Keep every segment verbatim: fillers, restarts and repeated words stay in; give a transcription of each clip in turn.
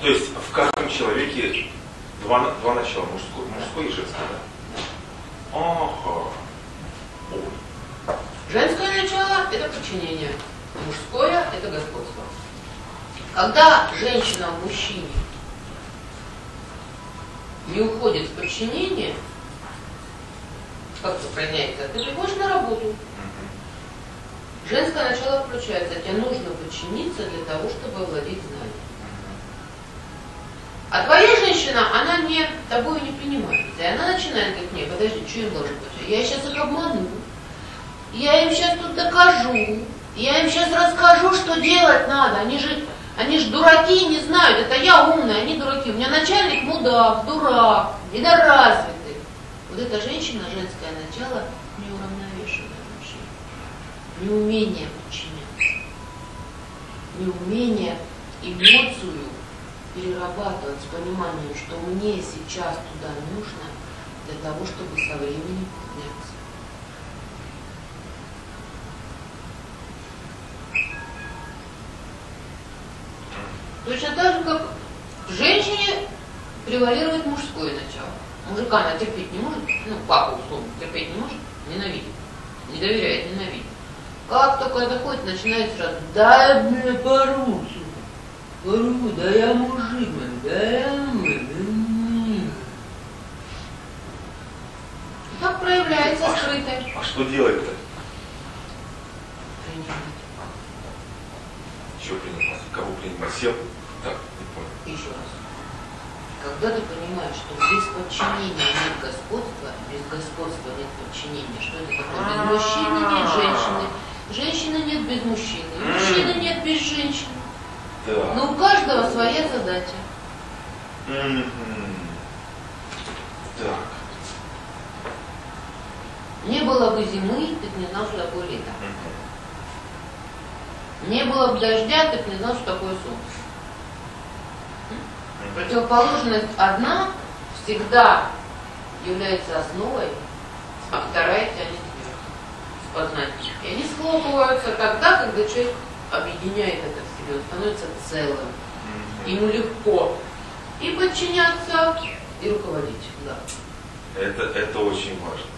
То есть в каждом человеке два, два начала, мужское, мужское и женское, да? Ага. Ой. Женское начало – это подчинение, мужское – это господство. Когда женщина в мужчине не уходит в подчинение, как сохраняется, ты приходишь на работу. Женское начало включается, тебе нужно подчиниться для того, чтобы овладеть знанием. А твоя женщина, она не, тобой не принимается. И она начинает говорить: нет, подожди, что им должен быть? Я сейчас их обману. Я им сейчас тут докажу. Я им сейчас расскажу, что делать надо. Они же, они же дураки, не знают. Это я умная, они дураки. У меня начальник мудак, дурак, недоразвитый. Вот эта женщина, женское начало, неуравновешенное вообще. Неумение подчиняться. Неумение эмоцию перерабатывать с пониманием, что мне сейчас туда нужно для того, чтобы со временем подняться. Точно так же, как в женщине превалирует мужское начало. Мужика она терпеть не может, ну, папа условно терпеть не может, ненавидит, не доверяет, ненавидит. Как только доходит, начинает сразу: да, мне порву, порву, да я мужик, да я мужик. Так проявляется а скрыто. А что делать-то? Принимать. Чего принимать? Кого принимать? Всех? Так, не понял. Еще раз. Когда ты понимаешь, что без подчинения нет господства, без господства нет подчинения, что это такое? Без мужчины нет женщины, женщины нет без мужчины, мужчины нет без женщины. Да. Но у каждого своя задача. Mm-hmm. Так. Не было бы зимы, ты бы не знал, что такое лето. Mm-hmm. Не было бы дождя, ты бы не знал, что такое солнце. Противоположность одна всегда является основой, а вторая тянет вверх, с познанием. И они схлопываются тогда, когда человек объединяет это в себе, он становится целым. Mm-hmm. Ему легко и подчиняться, и руководить. Да. Это, это очень важно.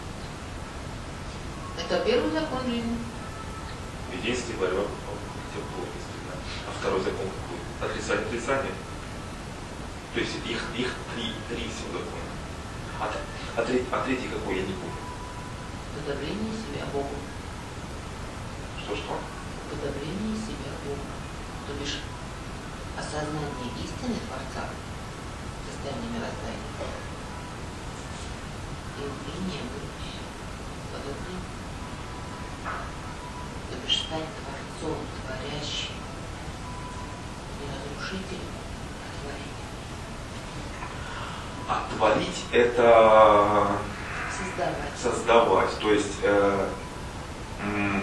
Это первый закон жизни. Единственный борьба против плотности. Да? А второй закон какой? Отрицание отрицания. То есть их, их три, три всего закона. А, а, третий, а третий какой, я не помню. Подавление себя Богу. Что-что? Подавление себя Богу. То бишь осознание истины Творца, состояние мироздания, и умение быть подобным. То бишь стать Творцом, творящим, не разрушителем, а творением. А творить это Создавать. создавать. То есть э, м-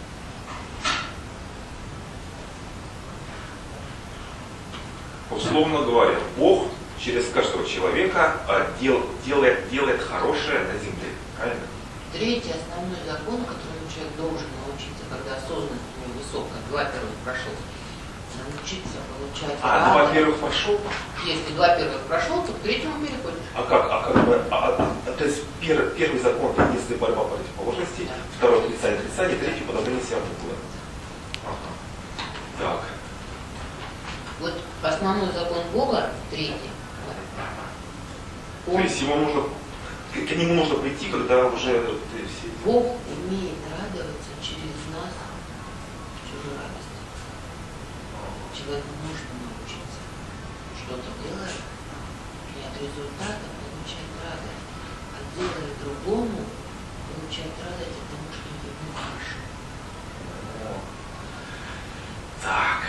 условно говоря, Бог через каждого человека э, дел, делает, делает хорошее на земле. Правильно? Третий основной закон, которому человек должен научиться, когда осознанность у него высокая, два первых прошел, научиться получать. А, два первых прошел? Если два первых прошел, то к третьему переходишь. А как? А как бы, а, а, а, то есть пер, первый закон это если борьба противоположностей, да. Второй отрицание отрицание, третий подавление себя Бога. Ага. Так. Вот основной закон Бога, третий. Он... То есть его нужно, к нему нужно прийти, когда уже все... Бог умеет радоваться через нас чужой радости. Человеку нужно научиться что-то делать и от результата получать радость. А делая другому, получать радость, потому что ему хорошо. Так.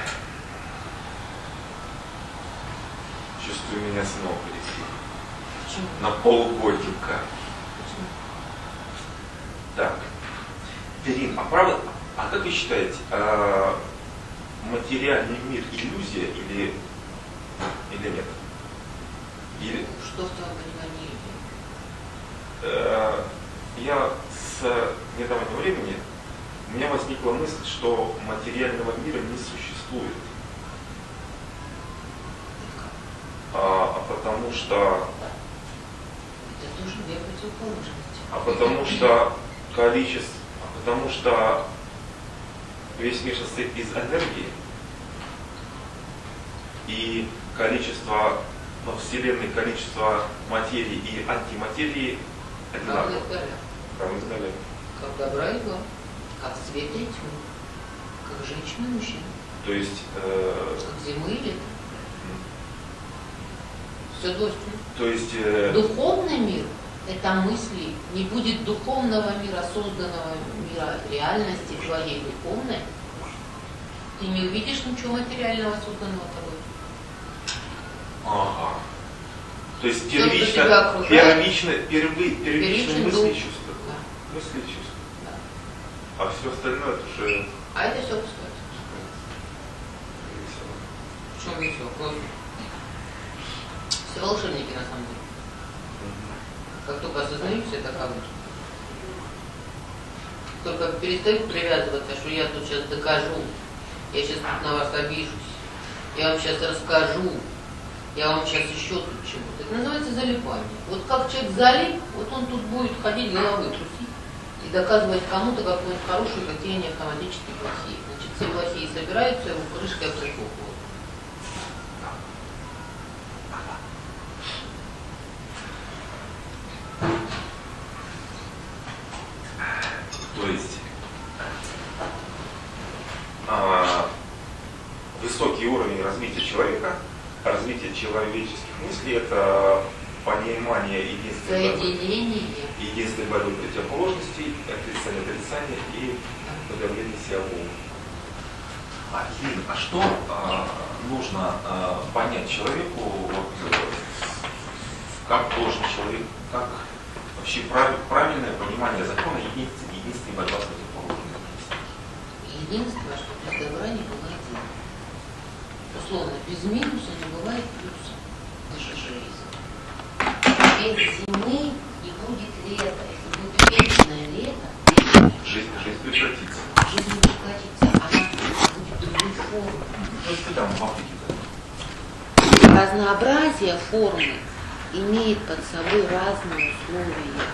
Чувствую, меня снова полетели. Почему? На полгодика. Почему? Так. Верин, а правда, а как вы считаете, а материальный мир иллюзия или, или нет? Или, Что в твоем понимании иллюзия? э, я с недавнего времени у меня возникла мысль, что материального мира не существует. потому что... Это тоже две противоположности. А потому что количество... А потому что весь мир состоит из энергии. И количество, ну, Вселенной количество материи и антиматерии одинаково. Равны скале. Как добра и зла, как свет и тьма, как женщина и мужчина. То есть... Э... Как зимы и лето. Все двойственно. То есть... Э... Духовный мир – это мысли. Не будет духовного мира, созданного мира реальности твоей духовной, ты не увидишь ничего материального, созданного тобой. Ага. То есть Все, первично, первично, первы, первичные мысли и чувства. Да. Мысли и чувства. Да. А все остальное это уже... А это все пустое. Весело. Почему весело? Просто. Все волшебники на самом деле. Как только осознают все таковы. Только перестают привязываться, что я тут сейчас докажу, я сейчас тут на вас обижусь, я вам сейчас расскажу, я вам сейчас еще тут чему-то. Это называется залипание. Вот как человек залип, вот он тут будет ходить головой трусить и доказывать кому-то, какой он хороший, какие они автоматически плохие. Значит, все плохие собираются, его крышкой прихлопывают. То есть а, высокий уровень развития человека, развитие человеческих мыслей – это понимание единственной борьбы, единственной борьбы противоположностей, отрицание отрицания и подавление себя Бога. А, Ирина, а что а, нужно а, понять человеку, вот, как должен человек, как вообще прав, правильное понимание закона единственной, единственной борьбы с противоположностью? Единственное, что без добра не бывает зла. Условно, без минуса не бывает плюса. Это же жизнь. Без зимы не будет лета. Если будет вечное лето, жизнь, жизнь прекратится. Жизнь не прекратится, она будет другой формы. То есть ты там в Африке. Разнообразие формы имеет под собой разные условия.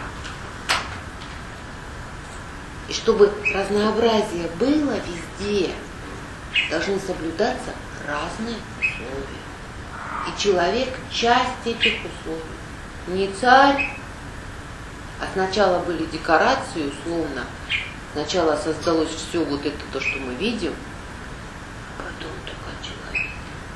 И чтобы разнообразие было везде, должны соблюдаться разные условия. И человек – часть этих условий. Не царь, а сначала были декорации, условно. Сначала создалось все вот это, то, что мы видим, потом только человек.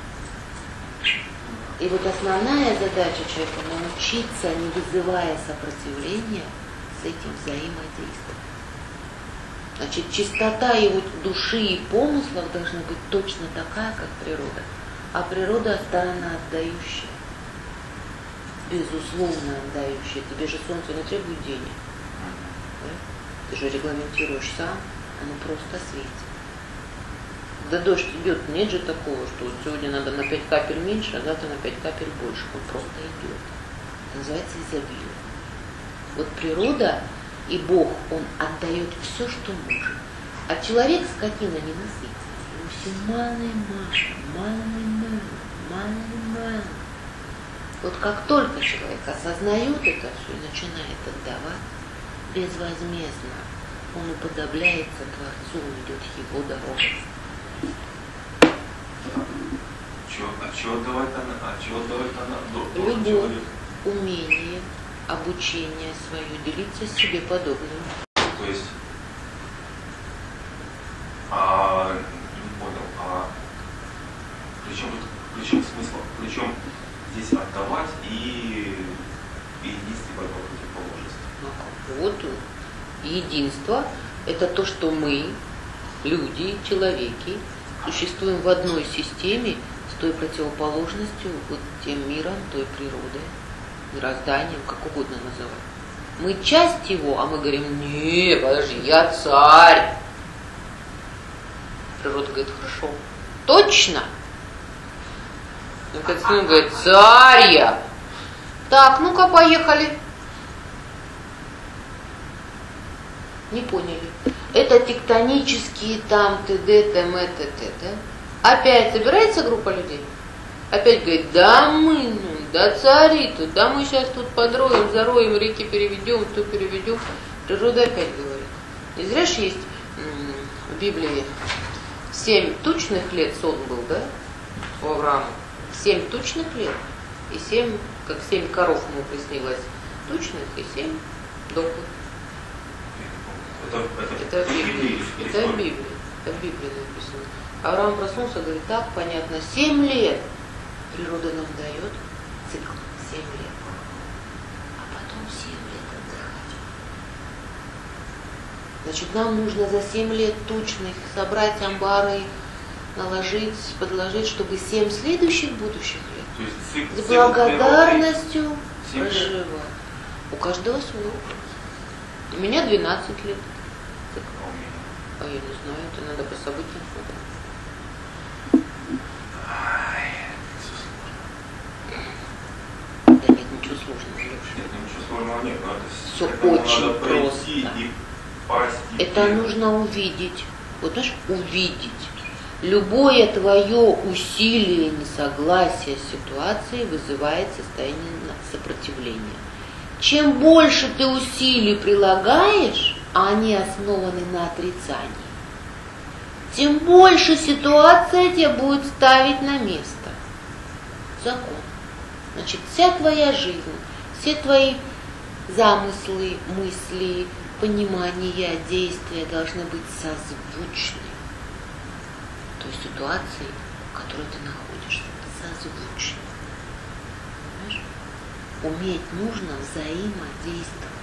И вот основная задача человека – научиться, не вызывая сопротивления, с этим взаимодействовать. Значит, чистота его души и помыслов должна быть точно такая, как природа. А природа – сторона отдающая, безусловно отдающая. Тебе же солнце не требует денег. Да? Ты же регламентируешь сам, оно просто светит. Да дождь идет, нет же такого, что вот сегодня надо на пять капель меньше, а завтра на пять капель больше. Он просто идет. Это называется изобилие. Вот природа и Бог, Он отдает все, что может. А человек скотина не насытится. Ему все мало и мало, мало и мало, мало и мало. Вот как только человек осознает это все и начинает отдавать безвозмездно, он уподобляется Творцу, идет его дорогой. А чего отдавать она? А чего отдавать она? Любовь, умение, обучение свое, делиться с себе подобным. То есть, а, не понял, а причем, причем смысл, причем здесь отдавать и, и единство борьба противоположности. Вот единство – это то, что мы, люди, человеки, существуем в одной системе с той противоположностью, вот тем миром, той природой, мирозданием, как угодно называть. Мы часть его, а мы говорим: не, подожди, я царь. Природа говорит: хорошо. Точно? Ну, как с ним говорит: царь я. Так, ну-ка, поехали. Не поняли. Это тектонические там т.д., т.м., т.т., да? Опять собирается группа людей? Опять говорит: да мы, ну, да цари тут, да мы сейчас тут подроем, зароем, реки переведем, то переведем. Природа опять говорит. Не зря же есть в Библии семь тучных лет сон был, да, у Авраама. Семь тучных лет и семь, как семь коров ему приснилось, тучных и семь дохлых. Это, это, это в Библии. Библии, Это в Библии. Это в Библии написано. Авраам проснулся, говорит, так, понятно, семь лет природа нам дает цикл, семь лет. А потом семь лет отдыхать. Значит, нам нужно за семь лет тучных собрать амбары, наложить, подложить, чтобы семь следующих будущих лет то есть цикл, с благодарностью цикл проживать. У каждого свой. У меня двенадцать лет. А я не знаю, это надо по событиям смотреть. Да нет, ничего сложного, Леша. Нет, ничего сложного нет, но это Все это очень надо просто. И пасть, и Это и... нужно увидеть. Вот знаешь, увидеть. Любое твое усилие несогласия с ситуацией вызывает состояние сопротивления. Чем больше ты усилий прилагаешь, а они основаны на отрицании, тем больше ситуация тебя будет ставить на место. Закон. Значит, вся твоя жизнь, все твои замыслы, мысли, понимания, действия должны быть созвучны той ситуации, в которой ты находишься. Созвучны. Понимаешь? Уметь нужно взаимодействовать.